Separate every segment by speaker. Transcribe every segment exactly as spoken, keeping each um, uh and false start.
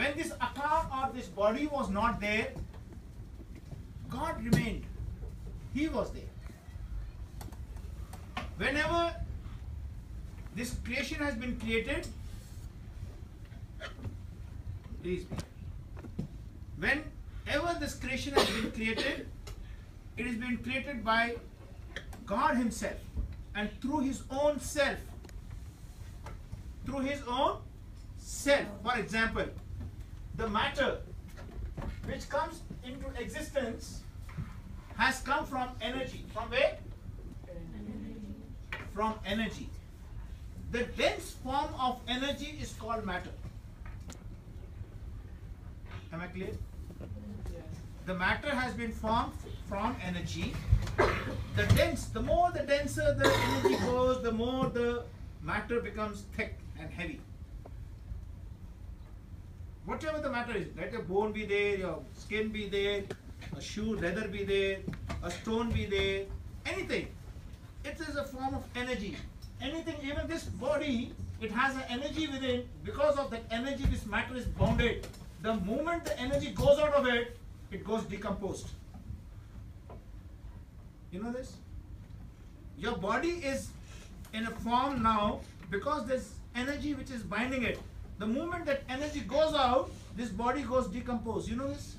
Speaker 1: when this akar or this body was not there, God remained. He was there. Whenever this creation has been created, please, whenever this creation has been created, it has been created by God Himself and through His own self. Through His own self. For example, the matter which comes into existence has come from energy. From where? Energy. From energy. The dense form of energy is called matter. Am I clear? Yes. The matter has been formed from energy. The dense, the more the denser the energy goes, the more the matter becomes thick and heavy. Whatever the matter is, let your bone be there, your skin be there, a shoe, leather be there, a stone be there, anything. It is a form of energy. Anything, even this body, it has an energy within. Because of that energy, this matter is bounded. The moment the energy goes out of it, it goes decomposed. You know this? Your body is in a form now because there's energy which is binding it. The moment that energy goes out, this body goes decomposed. You know this?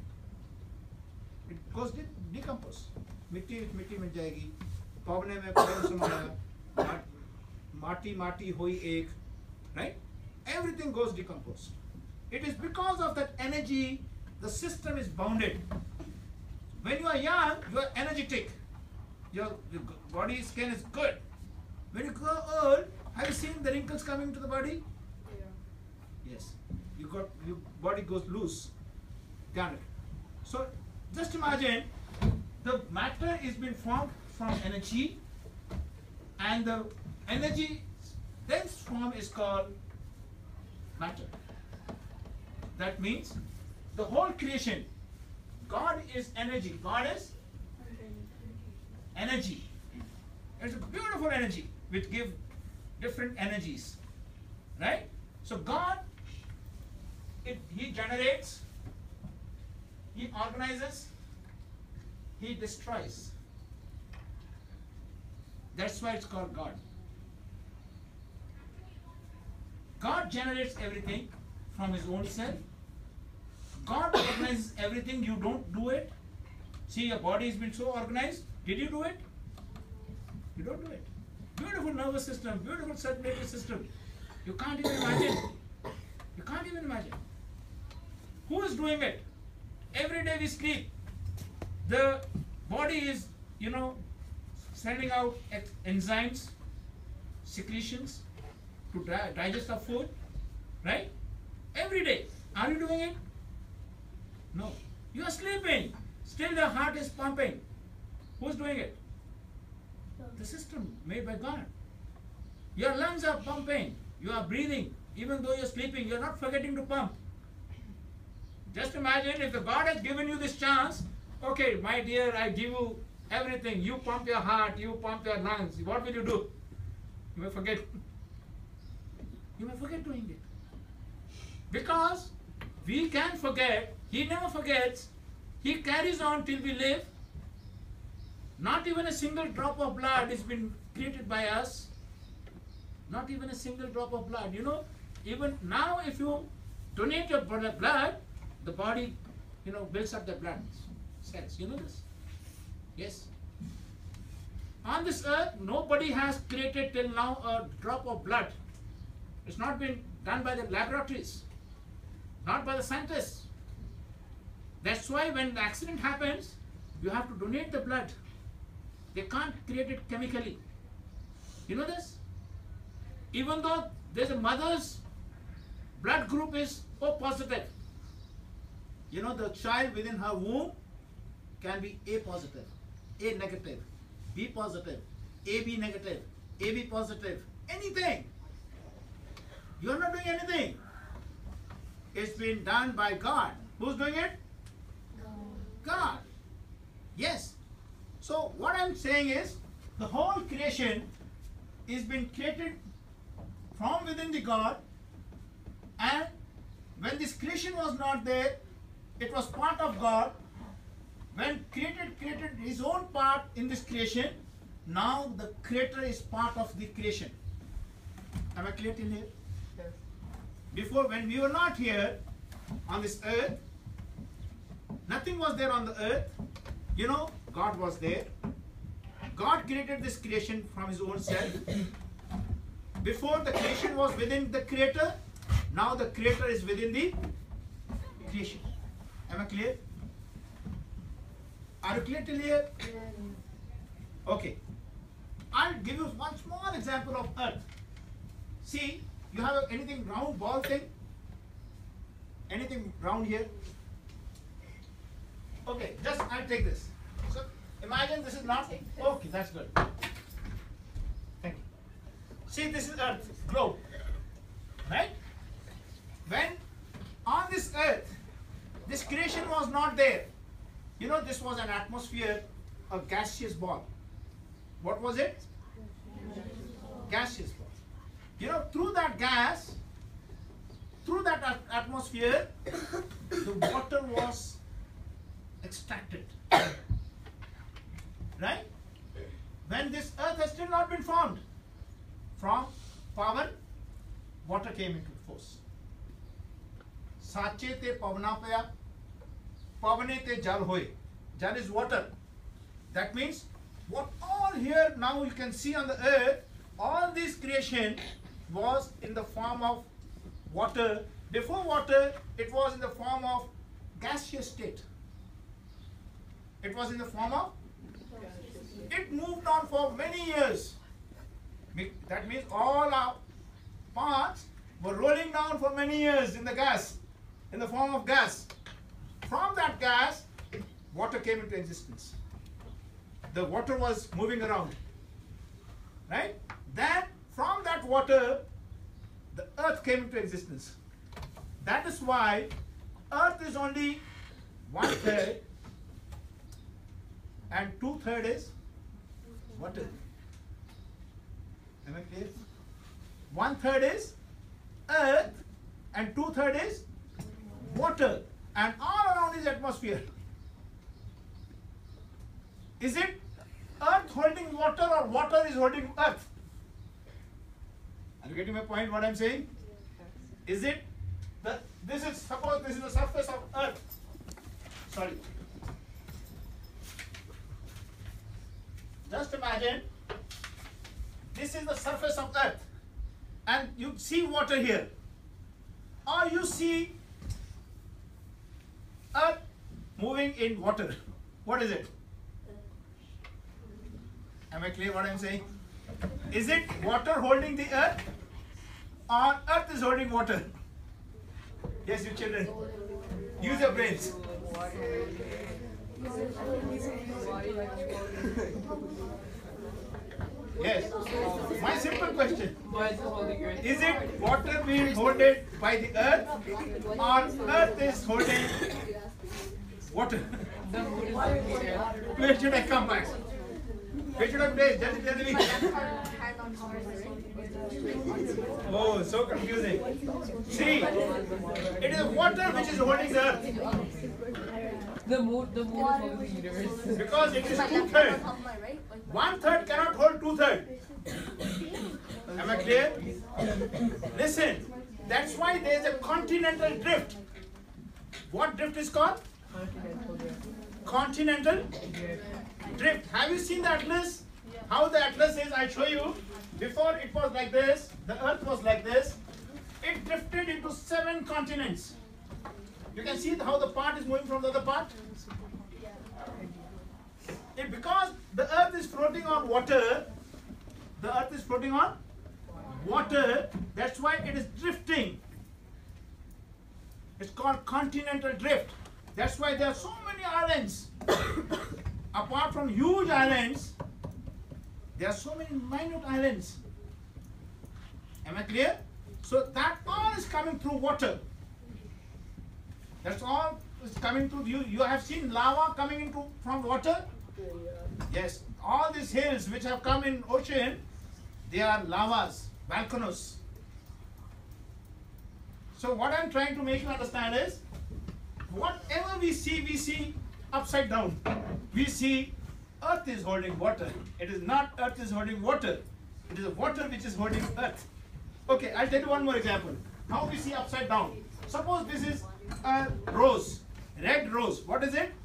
Speaker 1: It goes de decomposed. मिट्टी मिट्टी मिट जाएगी. पवने में कौन समाया? माटी माटी होई एक. Right? Everything goes decomposed. It is because of that energy, the system is bounded. When you are young, you are energetic. Your, your body skin is good. When you grow old, have you seen the wrinkles coming to the body? Yeah. Yes. You got your body goes loose. Damn it. So just imagine the matter is being formed from energy, and the energy dense form is called matter. That means the whole creation, God is energy. God is energy. It's a beautiful energy which gives different energies. Right? So God, it, He generates, He organizes, He destroys. That's why it's called God. God generates everything from His own self. God organizes everything. You don't do it. See, your body has been so organized. Did you do it? You don't do it. Beautiful nervous system, beautiful circulatory system. You can't even imagine. You can't even imagine. Who is doing it? Every day we sleep. The body is, you know, sending out enzymes, secretions to di digest our food. Right? Every day. Are you doing it? No. You are sleeping. Still the heart is pumping. Who's doing it? The system made by God. Your lungs are pumping. You are breathing. Even though you're sleeping, you're not forgetting to pump. Just imagine if the God has given you this chance. Okay, my dear, I give you everything. You pump your heart. You pump your lungs. What will you do? You may forget. You may forget doing it. Because we can forget. He never forgets. He carries on till we live. Not even a single drop of blood has been created by us. Not even a single drop of blood. You know, even now if you donate your blood, the body, you know, builds up the blood cells. You know this? Yes. On this earth, nobody has created till now a drop of blood. It's not been done by the laboratories. Not by the scientists. That's why when the accident happens, you have to donate the blood. They can't create it chemically. You know this? Even though there's a mother's blood group is O positive. You know, the child within her womb can be A positive, A negative, B positive, A B negative, A B positive, anything. You're not doing anything. It's been done by God. Who's doing it? God. Yes. So what I'm saying is, the whole creation is been created from within the God, and when this creation was not there, it was part of God. When created created his own part in this creation, now the creator is part of the creation. Am I clear till here?
Speaker 2: Yes.
Speaker 1: Before, when we were not here on this earth, nothing was there on the earth. You know, God was there. God created this creation from his own self. Before, the creation was within the creator. Now the creator is within the creation. Am I clear? Are you clear till here? Okay. I'll give you one small example of earth. See, you have anything round ball thing? Anything round here? Okay, just I'll take this. So imagine this is not. Okay, that's good. Thank you. See, this is earth, globe. Right? When on this earth, this creation was not there. You know, this was an atmosphere, a gaseous ball. What was it? Gaseous ball. You know, through that gas, through that at atmosphere, the water was extracted. Right? When this earth has still not been formed, from power, water came into force. Sache te pavna paya, pavane te jal hoye. Jal is water. That means what all here now you can see on the earth, all this creation was in the form of water. Before water, it was in the form of gaseous state. It was in the form of, it moved on for many years. That means all our parts were rolling down for many years in the gas, in the form of gas. From that gas, water came into existence. The water was moving around, right? Then from that water, the earth came into existence. That is why earth is only one third and two third is water. Am I clear? One third is earth and two third is water, and all around is atmosphere. Is it earth holding water or water is holding earth? Are you getting my point? What I'm saying? Is it the this is suppose this is the surface of earth. Sorry. Just imagine this is the surface of earth and you see water here, or you see earth moving in water. What is it? Am I clear what I'm saying? Is it water holding the earth or earth is holding water? Yes, you children. Use your brains. Yes. My simple question. Is it water being held by the earth or earth is holding water? Where should I come back? Where should I place? Just tell me. Oh, so confusing. See, it is water which is holding the earth.
Speaker 2: The moon, the moon is holding the universe.
Speaker 1: Because it is two thirds. One third cannot hold two thirds. Am I clear? Listen, that's why there is a continental drift. What drift is called? Continental drift. Have you seen the atlas? How the atlas is? I show you. Before it was like this, the earth was like this. It drifted into seven continents. You can see how the part is moving from the other part. It, because the earth is floating on water, the earth is floating on water, that's why it is drifting. It's called continental drift. That's why there are so many islands. Apart from huge islands, there are so many minute islands. Am I clear? So that all is coming through water. That's all is coming through you. You have seen lava coming into from water? Yes. All these hills which have come in ocean, they are lavas, volcanoes. So what I'm trying to make you understand is, whatever we see, we see upside down. We see earth is holding water. It is not earth is holding water. It is water which is holding earth. Okay, I'll tell you one more example. How we see upside down. Suppose this is a rose, red rose. What is it?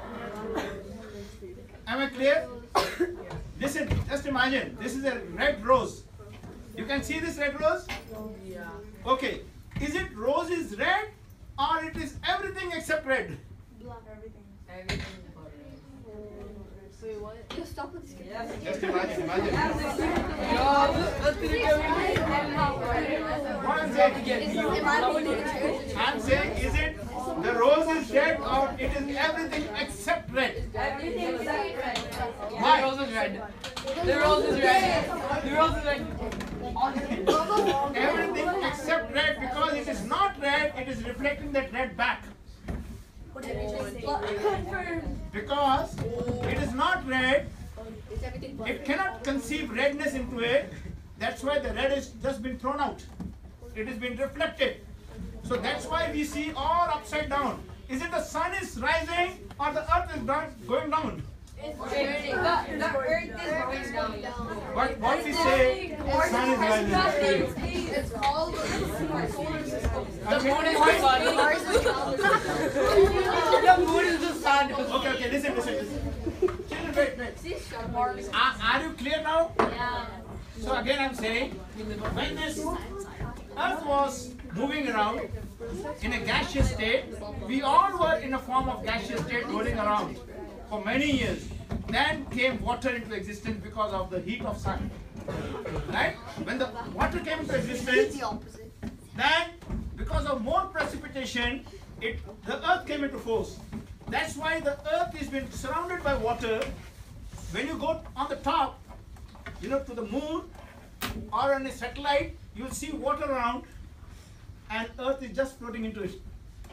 Speaker 1: Am I clear? Listen, just imagine, this is a red rose. You can see this red rose?
Speaker 2: Yeah.
Speaker 1: Okay, is it rose is red or it is everything except red?
Speaker 3: Everything.
Speaker 2: Everything but
Speaker 3: Wait, what? You stop with this.
Speaker 1: Just imagine, imagine.
Speaker 2: No, let's do it
Speaker 1: What I'm saying,
Speaker 3: Am I going to church?
Speaker 1: I'm saying, is it the rose is red or it is everything except red?
Speaker 3: Everything except red.
Speaker 1: Why?
Speaker 2: The rose is red. The rose is red. The rose is red.
Speaker 1: Everything except red, because it is not red, it is reflecting that red back.
Speaker 3: Confirm.
Speaker 1: Because it is not red,
Speaker 3: It's everything but
Speaker 1: it cannot conceive redness into it. That's why the red is just been thrown out. It has been reflected. So that's why we see all upside down. Is it the sun is rising or the earth is down, going down?
Speaker 3: It's burning. The, the earth is going down.
Speaker 1: But what we say, sun is rising.
Speaker 3: It's all the solar system.
Speaker 2: The moon is the sun. The moon is the sun.
Speaker 1: Okay, okay, listen, listen, listen. Children, wait, wait. Are, are you clear now?
Speaker 3: Yeah.
Speaker 1: So again I'm saying, when this earth was moving around in a gaseous state, we all were in a form of gaseous state rolling around for many years. Then came water into existence because of the heat of sun. Right? When the water came into existence,
Speaker 3: The opposite.
Speaker 1: then because of more precipitation, it the earth came into force. That's why the earth is been surrounded by water. When you go on the top, you know, to the moon or on a satellite, you will see water around and earth is just floating into it.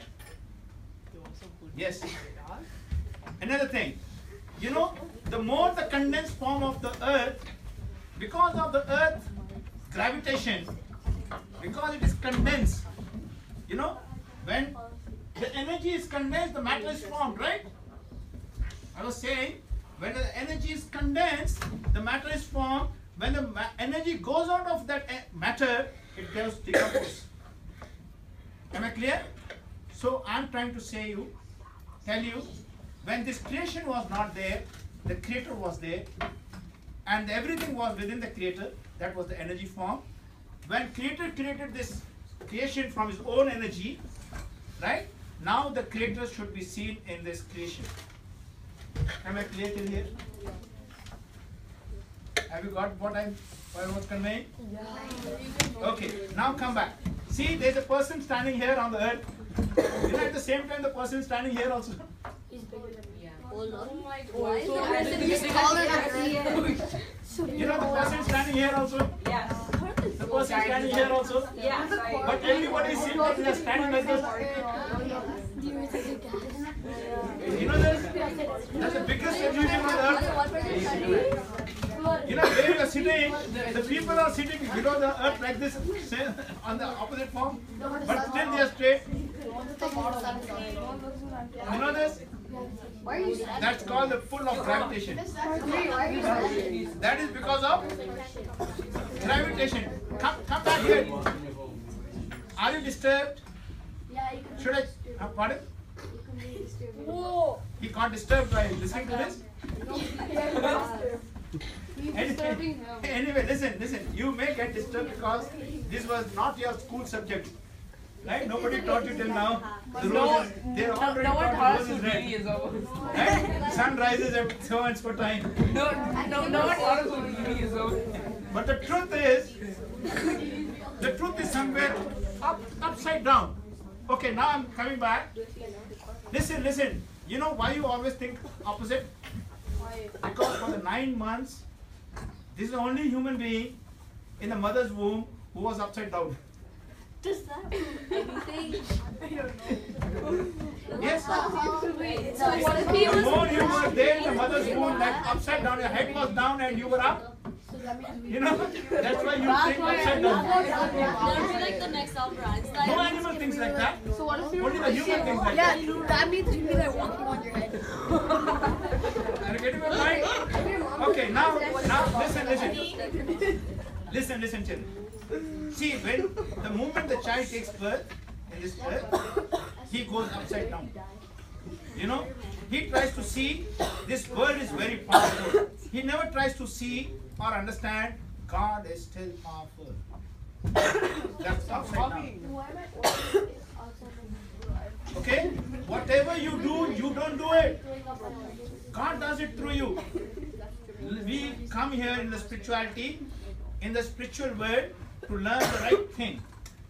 Speaker 1: Yes. Another thing, you know, the more the condensed form of the earth, because of the earth gravitation, because it is condensed, you know, when the energy is condensed, the matter is formed, right? I was saying, when the energy is condensed, the matter is formed. When the ma energy goes out of that matter, it goes decompose. Am I clear? So I'm trying to say you, tell you, when this creation was not there, the creator was there, and everything was within the creator. That was the energy form. When creator created this creation from his own energy, right? Now the creator should be seen in this creation. Am I clear till here? Have you got what I, what I was conveying? Yeah. Okay, now come back. See, there's a person standing here on the earth. You know, at the same time, the person standing here also.
Speaker 3: He's bigger than me.
Speaker 2: Yeah.
Speaker 3: Oh, no. Why
Speaker 2: Oh,
Speaker 3: is
Speaker 2: so
Speaker 3: the
Speaker 2: has
Speaker 3: person
Speaker 2: it
Speaker 3: he's
Speaker 2: been-
Speaker 3: taller than me?
Speaker 1: You know, the person standing here also.
Speaker 2: Yes.
Speaker 1: The person standing here also.
Speaker 2: Yes.
Speaker 1: But everybody seems like they are standing like this. You know, there's, that's the biggest illusion on earth. You know, where you are sitting, the people are sitting below the earth like this, say, on the opposite form, but still they are straight. You know this?
Speaker 3: Why are you
Speaker 1: That's called the pull of gravitation.
Speaker 3: Why are you
Speaker 1: That is because of gravitation. Come, come back here. Are you disturbed?
Speaker 3: Yeah, you can
Speaker 1: Should I? Uh, pardon?
Speaker 3: Whoa!
Speaker 1: He can't disturb by listening to this. Anyway, anyway, listen, listen. You may get disturbed because this was not your school subject, right? Nobody taught you till now. The
Speaker 2: No,
Speaker 1: rose is, they
Speaker 2: no,
Speaker 1: already
Speaker 2: no one
Speaker 1: taught
Speaker 2: taught us
Speaker 1: the rose
Speaker 2: who
Speaker 1: is
Speaker 2: T V
Speaker 1: red.
Speaker 2: is over.
Speaker 1: Right? Sun rises at so and so time.
Speaker 2: No, no, no one taught us who T V is over.
Speaker 1: But the truth is, the truth is somewhere up, upside down. Okay, now I'm coming back. Listen, listen. You know why you always think opposite? Because for the nine months, this is the only human being in the mother's womb who was upside down.
Speaker 3: Does that prove anything? I don't know.
Speaker 1: Yes?
Speaker 3: So what if he
Speaker 1: The more
Speaker 3: was?
Speaker 1: you were there in the mother's womb, like upside down, your head was down and you were up. You know, that's why you think upside down.
Speaker 3: That'll be like the next Albert Einstein.
Speaker 1: No animal thinks like that.
Speaker 4: So what if
Speaker 1: Only the human thinks like
Speaker 4: Yeah,
Speaker 1: that.
Speaker 4: that means you'd be there walking on your head.
Speaker 1: Are you getting my point? Okay, now, now listen, listen. Listen, listen, children. See, when the moment the child takes birth in this earth, he goes upside down. You know, he tries to see this world is very powerful. He never tries to see or understand God is still powerful. That's upside down. Okay? Whatever you do, you don't do it. God does it through you. We come here in the spirituality, in the spiritual world, to learn the right thing.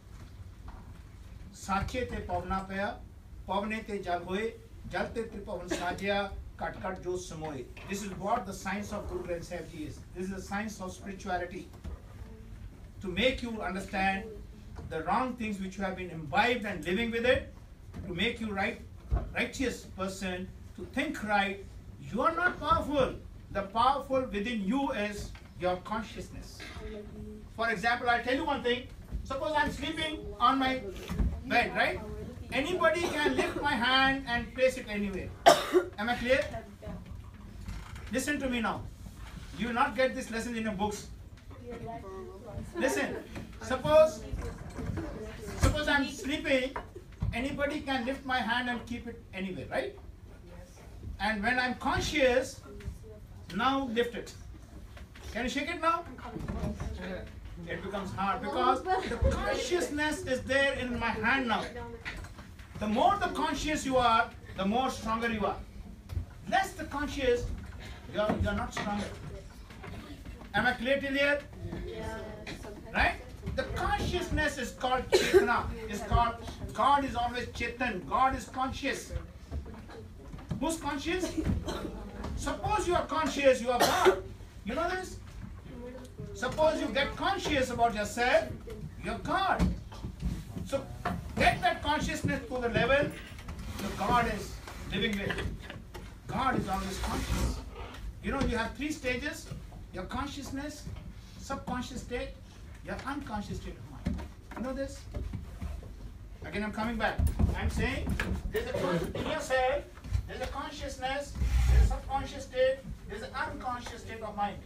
Speaker 1: Sache te pavna paya, pavne te jagoe, jalte te pavan sajya, kat kat jo samoe. This is what the science of Guru Granth Sahib Ji is. This is the science of spirituality. To make you understand the wrong things which you have been imbibed and living with it, to make you right, righteous person, to think right. You are not powerful. The powerful within you is your consciousness. For example, I'll tell you one thing. Suppose I'm sleeping on my bed, right? Anybody can lift my hand and place it anywhere. Am I clear? Listen to me now. You will not get this lesson in your books. Listen. Suppose, suppose I'm sleeping. Anybody can lift my hand and keep it anywhere, right? And when I'm conscious, now lift it. Can you shake it now? It becomes hard because the consciousness is there in my hand now. The more the conscious you are, the more stronger you are. Less the conscious, you are, you are not stronger. Am I clear till here? Right? The consciousness is called Chetana. It's called, God is always Chetan. God is conscious. Who's conscious? Suppose you are conscious, you are God. You know this? Suppose you get conscious about yourself, you're God. So get that consciousness to the level the God is living with. God is always conscious. You know, you have three stages. Your consciousness, subconscious state, your unconscious state of mind. You know this? Again, I'm coming back. I'm saying there's a con- in yourself, there's a consciousness, there's a subconscious state, there's an unconscious state of mind.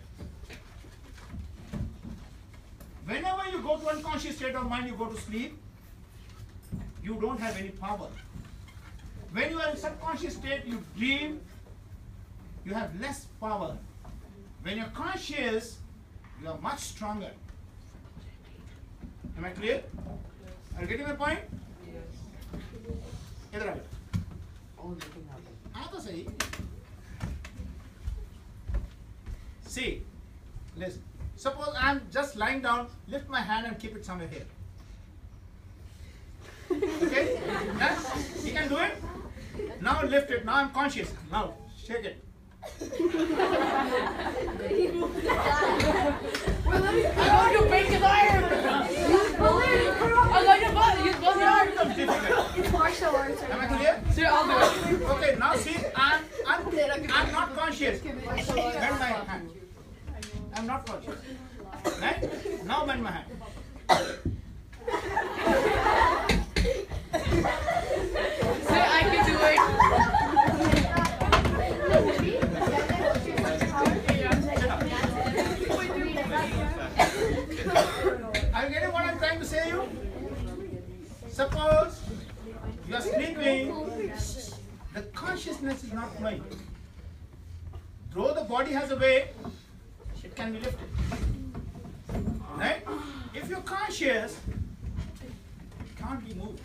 Speaker 1: Whenever you go to unconscious state of mind, you go to sleep, you don't have any power. When you are in subconscious state, you dream, you have less power. When you're conscious, you are much stronger. Am I clear? Are you getting my point? Yes. इधर आओ. हाँ तो सही. See, listen. Suppose I'm just lying down, lift my hand and keep it somewhere here. Okay? Yeah? You can do it? Now lift it. Now I'm conscious. Now shake it.
Speaker 2: I'm going to break his arm! I'm going to bust, use both your arms!
Speaker 1: Becomes difficult.
Speaker 4: It's martial arts.
Speaker 1: Am I clear?
Speaker 2: Sir, I'll do it.
Speaker 1: Okay, now see, I'm, I'm, I'm not conscious. Bend my hand. I'm not conscious. Right? Now bend my hand.
Speaker 2: Sir, I can do it.
Speaker 1: Are you getting what I'm trying to say you? Suppose you are sleeping, the consciousness is not flowing. Though the body has a weight, it can be lifted. Right? If you're conscious, it can't be moved.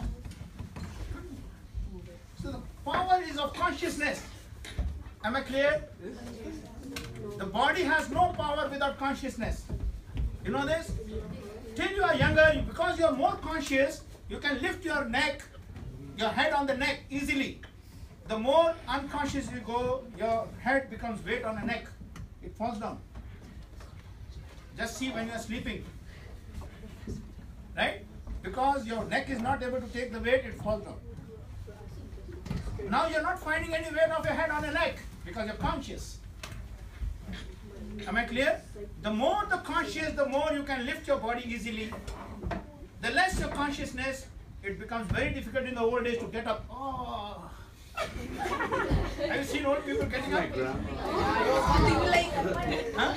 Speaker 1: So the power is of consciousness. Am I clear? The body has no power without consciousness. You know this? Till you are younger, because you are more conscious, you can lift your neck, your head on the neck easily. The more unconscious you go, your head becomes weight on the neck. It falls down. Just see when you are sleeping. Right? Because your neck is not able to take the weight, it falls down. Now you are not finding any weight of your head on the neck because you are conscious. Am I clear? The more the conscious, the more you can lift your body easily. The less your consciousness, it becomes very difficult in the old days to get up. Oh. Have you seen old people getting up? Huh?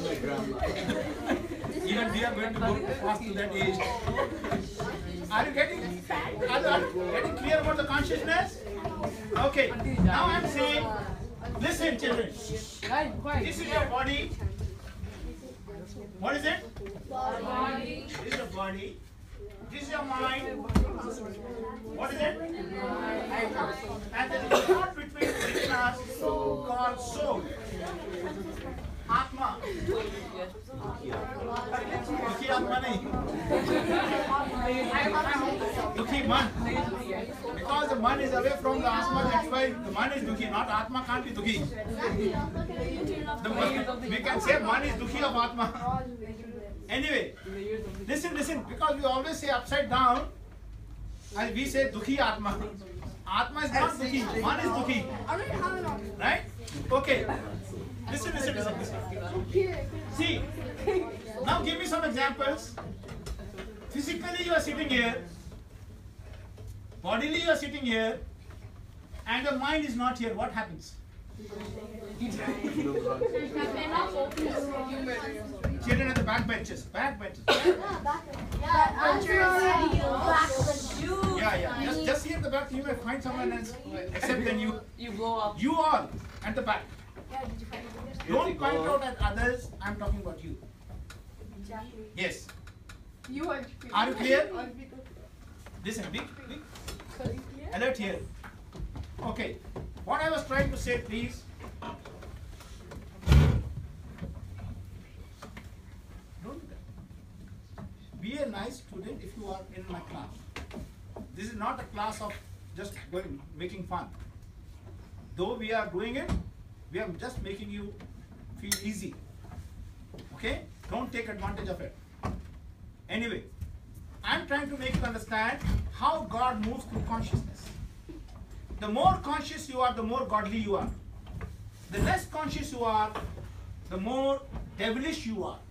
Speaker 1: Even we are going to go past to that age. Are you getting, are you, are you getting clear about the consciousness? Okay. Now I'm saying, listen children. This is your body. What is it?
Speaker 2: Body.
Speaker 1: This is your body. This is your mind. What is it? And there is a part between, between us called soul. Atma. Dukhi Atma nahi. Dukhi man. Because the man is away from the Atma, that's why the man is Dukhi, not Atma can't be Dukhi. The man, we can say man is Dukhi of Atma. Anyway, listen, listen, because we always say upside down, and we say Dukhi Atma. Atma is not Dukhi, man is Dukhi. Right? Okay. Listen, listen, listen, listen. See, now give me some examples. Physically you are sitting here, bodily you are sitting here, and your mind is not here. What happens? Children at the back benches, back benches. Yeah, yeah. Just, just here at the back, you may find someone else except then you.
Speaker 2: You blow up.
Speaker 1: You all at the back. Don't point out at others. I'm talking about you. Yes.
Speaker 4: You are.
Speaker 1: Are you clear? Listen, big, big. Alert here. Okay. What I was trying to say, please. Don't do that. Be a nice student if you are in my class. This is not a class of just going, making fun. Though we are doing it, we are just making you feel easy. Okay? Don't take advantage of it. Anyway, I'm trying to make you understand how God moves through consciousness. The more conscious you are, the more godly you are. The less conscious you are, the more devilish you are.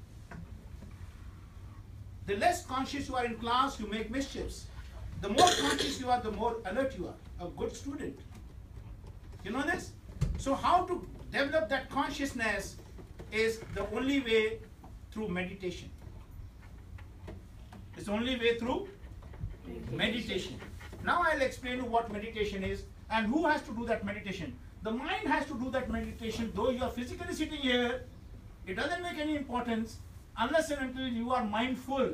Speaker 1: The less conscious you are in class, you make mischiefs. The more conscious you are, the more alert you are. A good student. You know this? So how to develop that consciousness is the only way through meditation. It's the only way through meditation. Now I'll explain you what meditation is and who has to do that meditation. The mind has to do that meditation. Though you are physically sitting here, it doesn't make any importance unless and until you are mindful.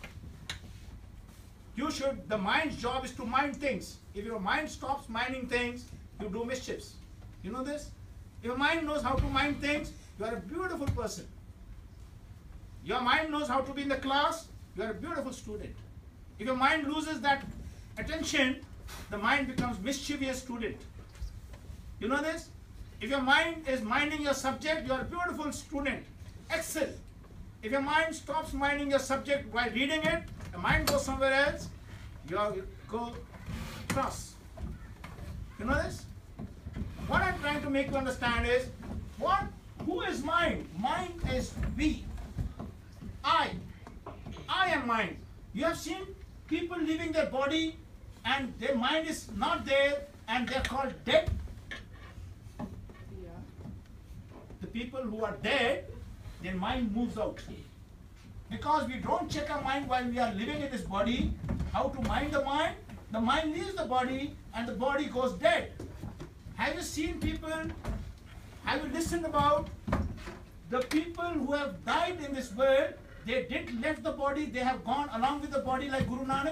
Speaker 1: You should, the mind's job is to mind things. If your mind stops minding things, you do mischiefs. You know this? If your mind knows how to mind things, you are a beautiful person. Your mind knows how to be in the class, you are a beautiful student. If your mind loses that attention, the mind becomes mischievous student. You know this? If your mind is minding your subject, you are a beautiful student. Excel. If your mind stops minding your subject while reading it, the mind goes somewhere else, you are, go cross. You know this? What I'm trying to make you understand is, what? Who is mind? Mind is we. I. I am mind. You have seen people leaving their body and their mind is not there and they're called dead.
Speaker 2: Yeah.
Speaker 1: The people who are dead, their mind moves out. Because we don't check our mind while we are living in this body, how to mind the mind, the mind leaves the body and the body goes dead. Have you seen people, have you listened about the people who have died in this world? They didn't left the body, they have gone along with the body like Guru Nanak.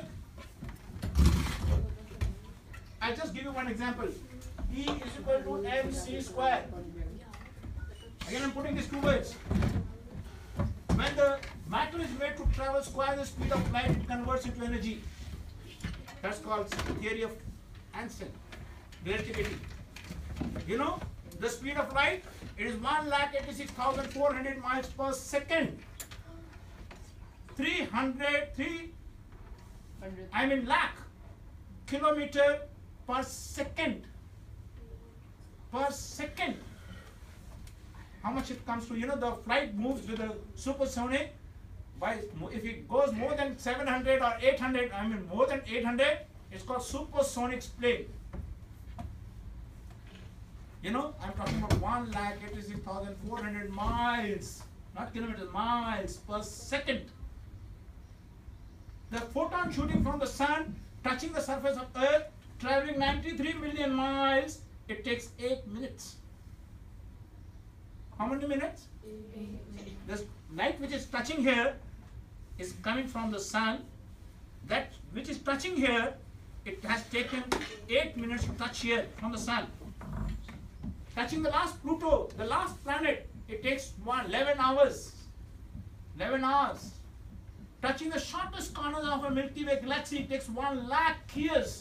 Speaker 1: I'll just give you one example. E is equal to mc square. Again I'm putting these two words. When the matter is made to travel square the speed of light, it converts into energy. That's called theory of Einstein, relativity. You know, the speed of light, it is one lakh eighty-six thousand four hundred miles per second. three hundred, three, I mean lakh kilometer per second. Per second. how much it comes to, you know, the flight moves with the supersonic. By, if it goes more than seven hundred or eight hundred, I mean more than eight hundred, it's called supersonic plane. You know, I'm talking about one lakh eighty-six thousand four hundred miles, not kilometers, miles per second. The photon shooting from the sun, touching the surface of Earth, traveling ninety-three million miles, it takes eight minutes. How many minutes? This light which is touching here is coming from the sun. That which is touching here, it has taken eight minutes to touch here from the sun. Touching the last Pluto, the last planet, it takes one, eleven hours. eleven hours. Touching the shortest corners of a Milky Way galaxy, it takes one lakh years.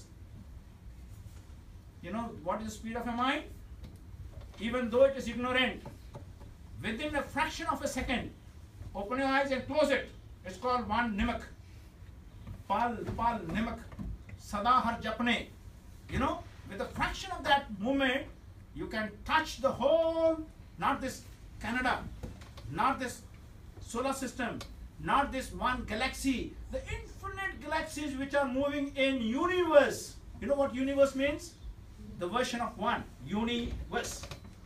Speaker 1: You know what is the speed of a mind? Even though it is ignorant, within a fraction of a second, open your eyes and close it. It's called one nimak. Pal, pal, nimak. Sada har japne. You know, with a fraction of that movement, you can touch the whole, not this Canada, not this solar system, not this one galaxy, the infinite galaxies which are moving in universe. You know what universe means? The version of one, universe.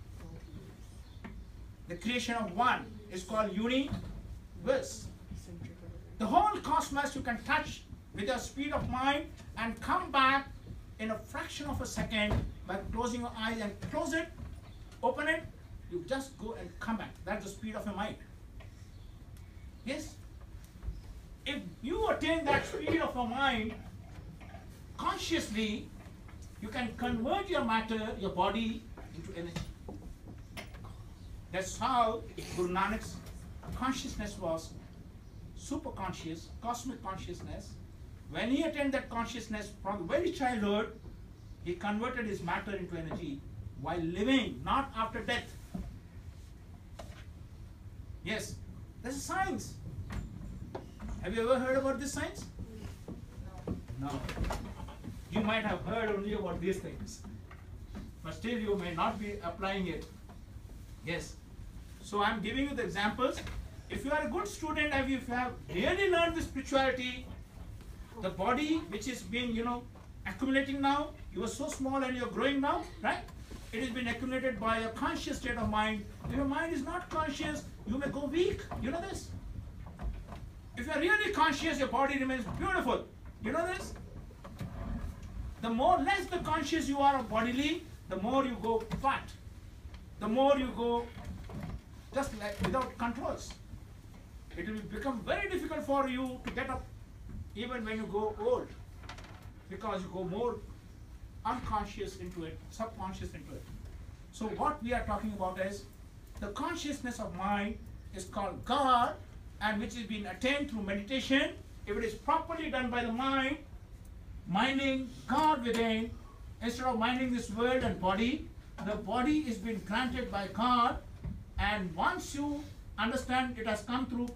Speaker 1: The creation of one is called universe. The whole cosmos you can touch with your speed of mind and come back in a fraction of a second by closing your eyes and close it, open it, you just go and come back. That's the speed of your mind. Yes? If you attain that speed of your mind consciously, you can convert your matter, your body, into energy. That's how Guru Nanak's consciousness was super conscious, cosmic consciousness. When he attained that consciousness from the very childhood, he converted his matter into energy while living, not after death. Yes, this is science. Have you ever heard about this science? No. No. You might have heard only about these things, but still you may not be applying it. Yes. So I'm giving you the examples. If you are a good student, if you have really learned the spirituality, the body which is being, you know, accumulating now, you are so small and you're growing now, right? It has been accumulated by a conscious state of mind. If your mind is not conscious, you may go weak. You know this? If you are really conscious, your body remains beautiful. You know this? The more less the conscious you are of bodily, the more you go fat. The more you go just like without controls. It will become very difficult for you to get up even when you go old, because you go more unconscious into it, subconscious into it. So what we are talking about is the consciousness of mind is called God, and which is being attained through meditation. If it is properly done by the mind, minding God within, instead of minding this world and body, the body is being granted by God, and once you understand it has come through,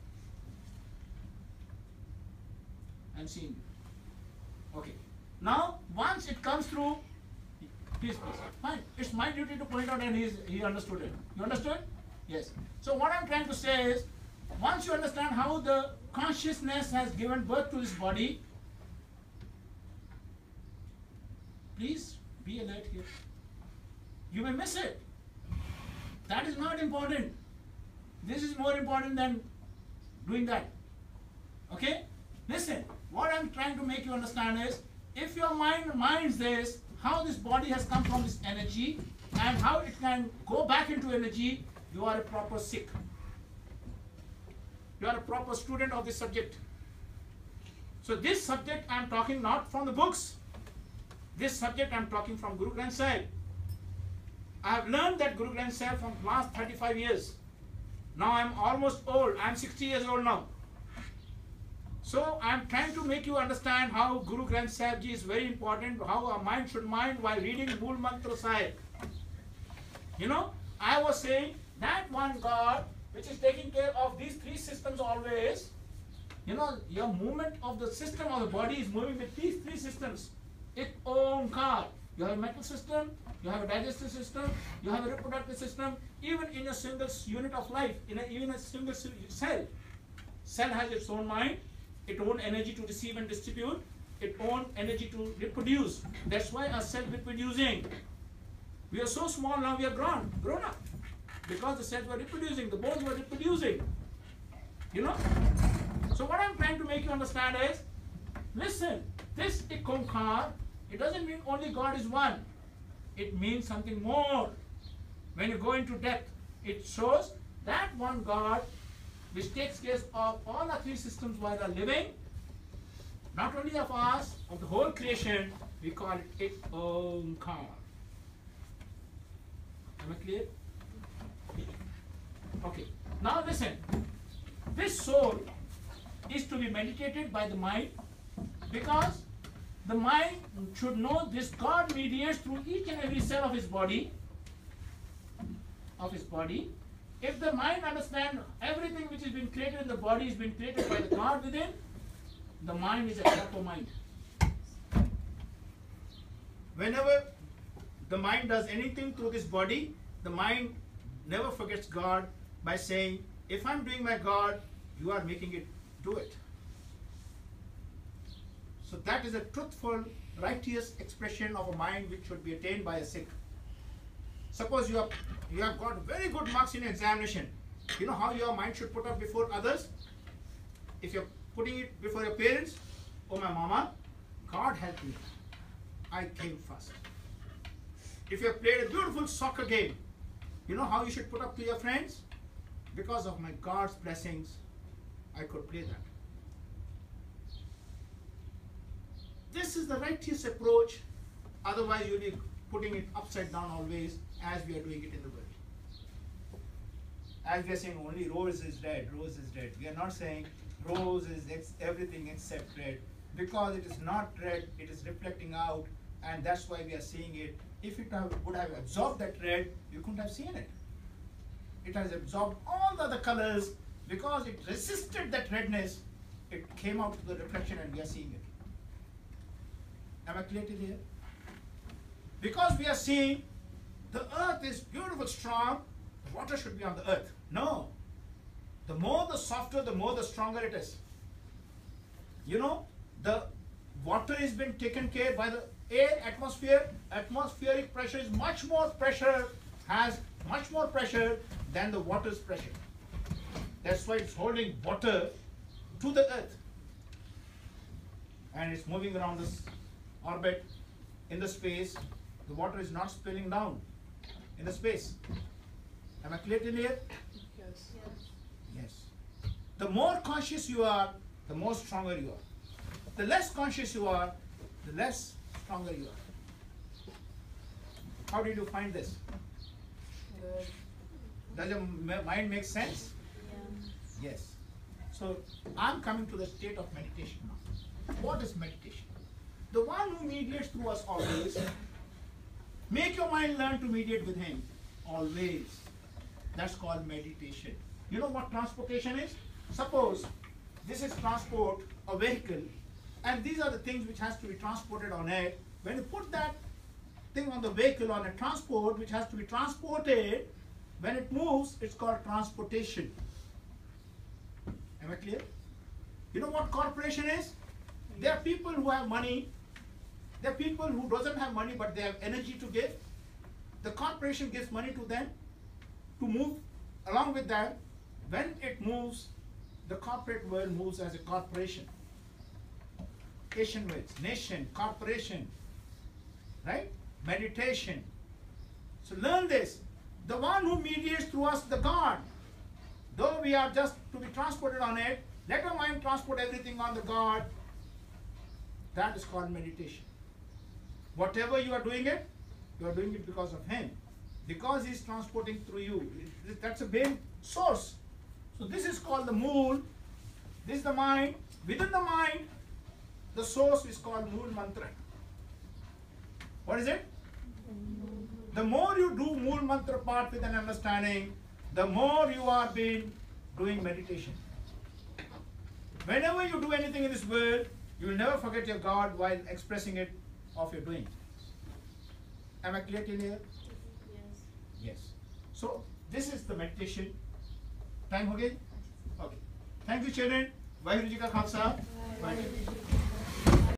Speaker 1: I'm seeing you. Okay. Now, once it comes through, please, please, fine. It's my duty to point out, and he's, he understood it. You understood? Yes. So what I'm trying to say is, once you understand how the consciousness has given birth to this body, please be alert here. You may miss it. That is not important. This is more important than doing that. Okay? Listen, what I'm trying to make you understand is, if your mind minds this, how this body has come from this energy and how it can go back into energy, you are a proper Sikh. You are a proper student of this subject. So this subject I'm talking not from the books. This subject I'm talking from Guru Granth Sahib. I have learned that Guru Granth Sahib from last thirty-five years. Now I'm almost old. I'm sixty years old now. So I'm trying to make you understand how Guru Granth Sahib Ji is very important, how our mind should mind while reading Mool Mantra Sahib. You know, I was saying that one God which is taking care of these three systems always, you know, your movement of the system of the body is moving with these three systems. It Omkar. You have a mental system, you have a digestive system, you have a reproductive system, even in a single unit of life, in a, even a single cell. Cell has its own mind, its own energy to receive and distribute, its own energy to reproduce. That's why our cell reproducing. We are so small now, we are grown, grown up. Because the cells were reproducing, the bones were reproducing. You know? So what I'm trying to make you understand is, listen, this ikonkar, it doesn't mean only God is one. It means something more. When you go into depth, it shows that one God which takes care of all the three systems while are living, not only of us, of the whole creation, we call it ikonkar. Am I clear? Okay. Now listen. This soul is to be meditated by the mind, because the mind should know this God mediates through each and every cell of his body, of his body. If the mind understands everything which has been created in the body has been created by the God within, the mind is a proper mind. Whenever the mind does anything through this body, the mind never forgets God by saying, if I'm doing my God, you are making it do it. So that is a truthful, righteous expression of a mind which should be attained by a Sikh. Suppose you have, you have got very good marks in your examination. You know how your mind should put up before others? If you're putting it before your parents, oh my mama, God help me, I came first. If you have played a beautiful soccer game, you know how you should put up to your friends? Because of my God's blessings, I could play that. This is the righteous approach, otherwise you'll be putting it upside down always, as we are doing it in the world. As we are saying only rose is red, rose is red. We are not saying rose is ex everything except red, because it is not red, it is reflecting out, and that's why we are seeing it. If it have, would have absorbed that red, you couldn't have seen it. It has absorbed all the other colors, because it resisted that redness, it came out to the reflection and we are seeing it. Am I clear till here? Because we are seeing the earth is beautiful, strong, the water should be on the earth. No. The more the softer, the more the stronger it is. You know, the water has been taken care by the air, atmosphere. Atmospheric pressure is much more pressure, has much more pressure than the water's pressure. That's why it's holding water to the earth. And it's moving around this orbit in the space. The water is not spilling down in the space. Am I clear till here?
Speaker 2: Yes.
Speaker 1: Yes. The more conscious you are, the more stronger you are. The less conscious you are, the less stronger you are. How did you find this?
Speaker 2: Good.
Speaker 1: Does your m- mind make sense?
Speaker 3: Yeah.
Speaker 1: Yes. So I'm coming to the state of meditation now. What is meditation? The one who mediates through us always. Make your mind learn to mediate with him always. That's called meditation. You know what transportation is? Suppose this is transport, a vehicle, and these are the things which has to be transported on it. When you put that thing on the vehicle, on a transport which has to be transported, when it moves, it's called transportation. Am I clear? You know what corporation is? There are people who have money. There are people who doesn't have money but they have energy to give. The corporation gives money to them to move. Along with that, when it moves, the corporate world moves as a corporation. Asian words, nation, corporation, right? Meditation. So learn this. The one who mediates through us, the God, though we are just to be transported on it, let our mind transport everything on the God. That is called meditation. Whatever you are doing it, you are doing it because of him. Because he is transporting through you. That's a main source. So this is called the mool. This is the mind. Within the mind, the source is called mool mantra. What is it? The more you do mool mantra part with an understanding, the more you are being doing meditation. Whenever you do anything in this world, you will never forget your God while expressing it of your doing. Am I clear till here? Yes. So this is the meditation. Time ho gayi? Okay. Thank you children. Vaheguru Ji ka Khalsa. Vaheguru.